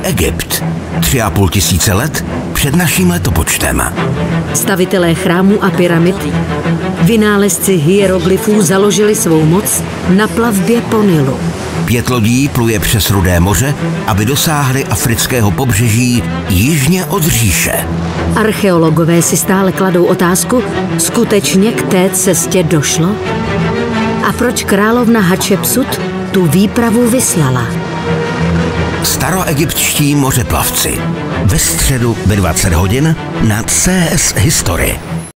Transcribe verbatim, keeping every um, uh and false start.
Egypt. Tři a půl tisíce let před naším letopočtem. Stavitelé chrámů a pyramid, vynálezci hieroglyfů založili svou moc na plavbě po Nilu. Pět lodí pluje přes Rudé moře, aby dosáhli afrického pobřeží jižně od říše. Archeologové si stále kladou otázku, skutečně k té cestě došlo? A proč královna Hatšepsut tu výpravu vyslala? Staroegyptští mořeplavci. Ve středu ve dvacet hodin na C S History.